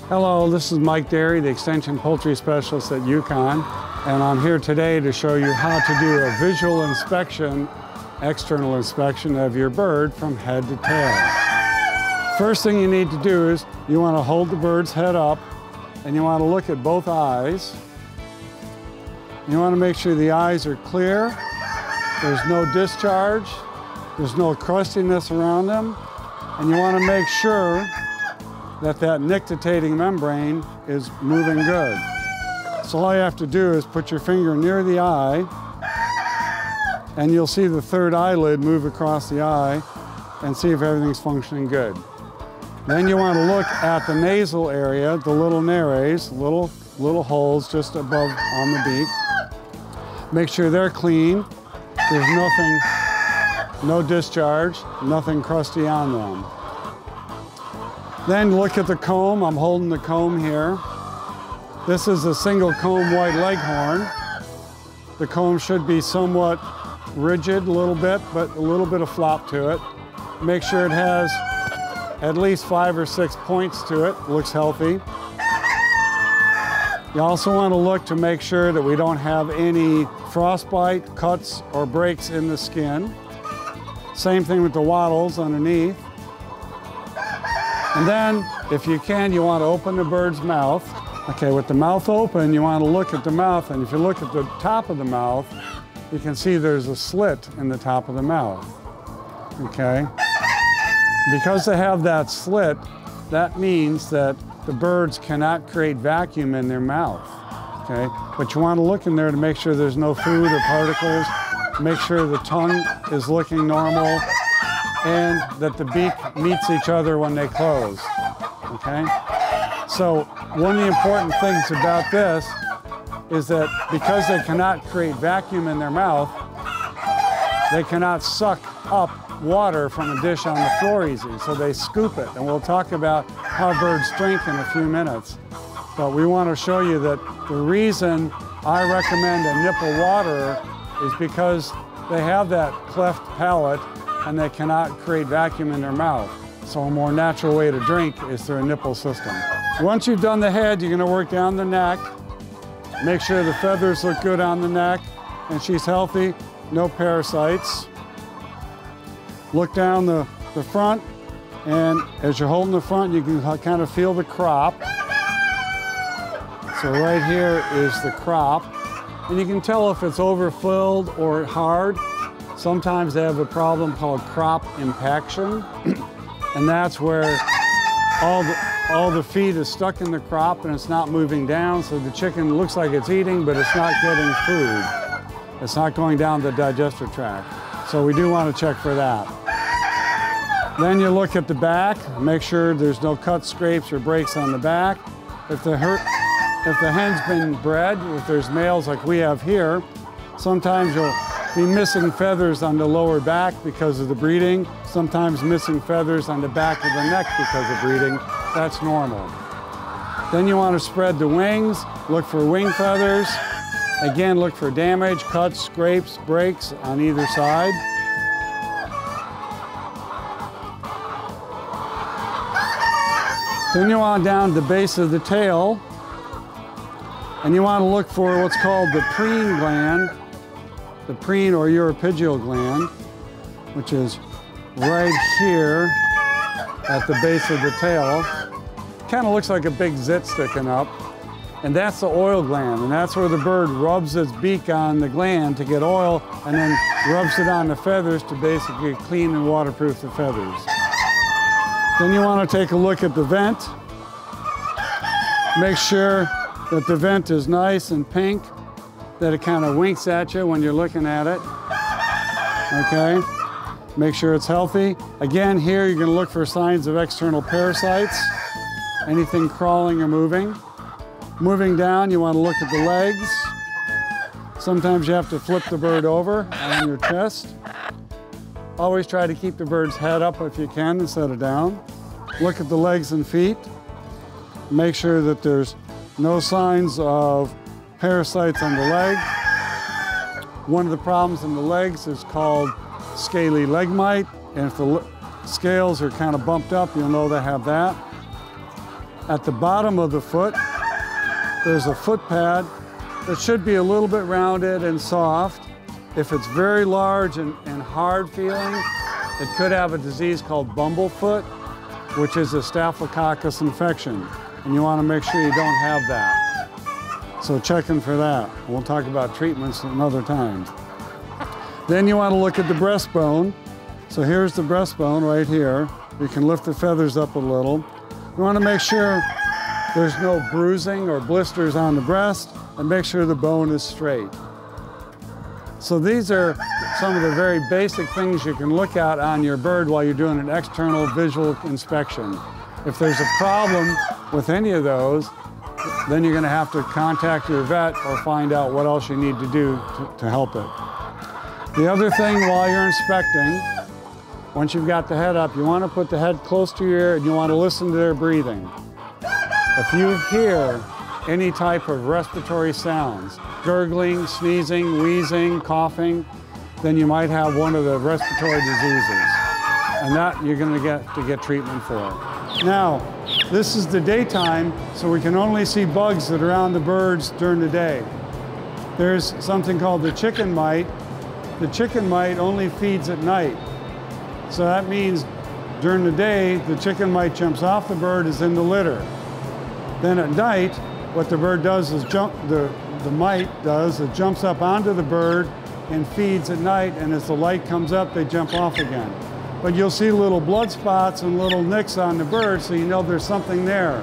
Hello, this is Mike Darre, the Extension Poultry Specialist at UConn, and I'm here today to show you how to do a visual inspection, external inspection of your bird from head to tail. First thing you need to do is you want to hold the bird's head up and you want to look at both eyes. You want to make sure the eyes are clear, there's no discharge, there's no crustiness around them, and you want to make sure that nictitating membrane is moving good. So all you have to do is put your finger near the eye and you'll see the third eyelid move across the eye and see if everything's functioning good. Then you want to look at the nasal area, the little nares, little holes just above on the beak. Make sure they're clean. There's nothing, no discharge, nothing crusty on them. Then look at the comb. I'm holding the comb here. This is a single comb white leghorn. The comb should be somewhat rigid a little bit, but a little bit of flop to it. Make sure it has at least 5 or 6 points to it. Looks healthy. You also want to look to make sure that we don't have any frostbite, cuts, or breaks in the skin. Same thing with the wattles underneath. And then, if you can, you want to open the bird's mouth. Okay, with the mouth open, you want to look at the mouth, and if you look at the top of the mouth, you can see there's a slit in the top of the mouth. Okay? Because they have that slit, that means that the birds cannot create vacuum in their mouth. Okay? But you want to look in there to make sure there's no food or particles, make sure the tongue is looking normal, and that the beak meets each other when they close, okay? So one of the important things about this is that because they cannot create vacuum in their mouth, they cannot suck up water from a dish on the floor easy, so they scoop it. And we'll talk about how birds drink in a few minutes. But we want to show you that the reason I recommend a nipple waterer is because they have that cleft palate and they cannot create vacuum in their mouth. So a more natural way to drink is through a nipple system. Once you've done the head, you're going to work down the neck. Make sure the feathers look good on the neck and she's healthy, no parasites. Look down the front, and as you're holding the front, you can kind of feel the crop. So right here is the crop, and you can tell if it's overfilled or hard. Sometimes they have a problem called crop impaction, and that's where all the feed is stuck in the crop and it's not moving down, so the chicken looks like it's eating, but it's not getting food. It's not going down the digestive tract. So we do want to check for that. Then you look at the back, make sure there's no cuts, scrapes, or breaks on the back. If the hen's been bred, if there's males like we have here, sometimes you'll be missing feathers on the lower back because of the breeding, sometimes missing feathers on the back of the neck because of breeding. That's normal. Then you want to spread the wings, look for wing feathers. Again, look for damage, cuts, scrapes, breaks on either side. Then you want down the base of the tail, and you want to look for what's called the preen gland, the preen or uropygial gland, which is right here at the base of the tail. Kind of looks like a big zit sticking up. And that's the oil gland, and that's where the bird rubs its beak on the gland to get oil and then rubs it on the feathers to basically clean and waterproof the feathers. Then you want to take a look at the vent. Make sure that the vent is nice and pink, that it kind of winks at you when you're looking at it. Okay? Make sure it's healthy. Again, here you're going to look for signs of external parasites, anything crawling or moving. Moving down, you want to look at the legs. Sometimes you have to flip the bird over on your chest. Always try to keep the bird's head up if you can instead of down. Look at the legs and feet. Make sure that there's no signs of parasites on the leg. One of the problems in the legs is called scaly leg mite, and if the scales are kind of bumped up, you'll know they have that. At the bottom of the foot, there's a foot pad that should be a little bit rounded and soft. If it's very large and hard feeling, it could have a disease called bumblefoot, which is a staphylococcus infection. And you want to make sure you don't have that. So checking for that. We'll talk about treatments another time. Then you want to look at the breastbone. So here's the breastbone right here. You can lift the feathers up a little. You want to make sure there's no bruising or blisters on the breast, and make sure the bone is straight. So these are some of the very basic things you can look at on your bird while you're doing an external visual inspection. If there's a problem with any of those, then you're going to have to contact your vet or find out what else you need to do to help it. The other thing while you're inspecting, once you've got the head up, you want to put the head close to your ear and you want to listen to their breathing. If you hear any type of respiratory sounds, gurgling, sneezing, wheezing, coughing, then you might have one of the respiratory diseases. And that you're going to get treatment for. Now, this is the daytime, so we can only see bugs that are on the birds during the day. There's something called the chicken mite. The chicken mite only feeds at night. So that means during the day, the chicken mite jumps off the bird, is in the litter. Then at night, what the bird does is the mite does, it jumps up onto the bird and feeds at night, and as the light comes up, they jump off again. But you'll see little blood spots and little nicks on the bird, so you know there's something there.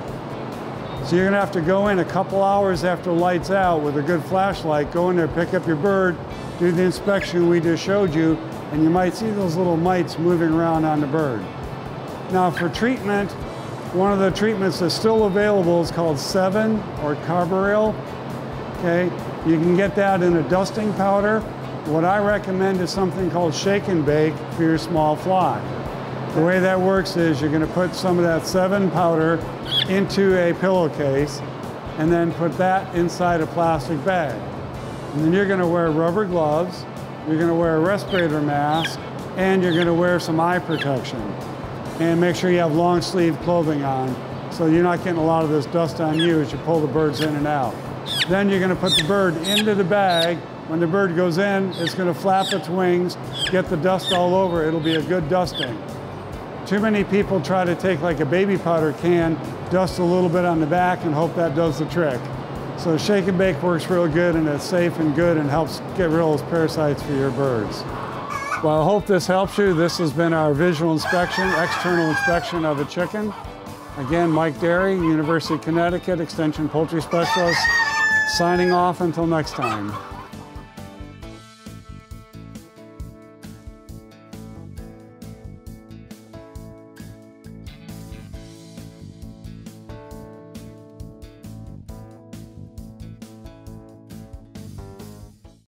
So you're gonna have to go in a couple hours after the light's out with a good flashlight, go in there, pick up your bird, do the inspection we just showed you, and you might see those little mites moving around on the bird. Now for treatment, one of the treatments that's still available is called Sevin or Carbaryl. Okay, you can get that in a dusting powder. What I recommend is something called shake and bake for your small flock. The way that works is you're going to put some of that Sevin powder into a pillowcase and then put that inside a plastic bag. And then you're going to wear rubber gloves, you're going to wear a respirator mask, and you're going to wear some eye protection. And make sure you have long sleeve clothing on so you're not getting a lot of this dust on you as you pull the birds in and out. Then you're going to put the bird into the bag. When the bird goes in, it's going to flap its wings, get the dust all over. It'll be a good dusting. Too many people try to take like a baby powder can, dust a little bit on the back, and hope that does the trick. So shake and bake works real good, and it's safe and good and helps get rid of those parasites for your birds. Well, I hope this helps you. This has been our visual inspection, external inspection of a chicken. Again, Mike Darre, University of Connecticut Extension Poultry Specialist, signing off until next time.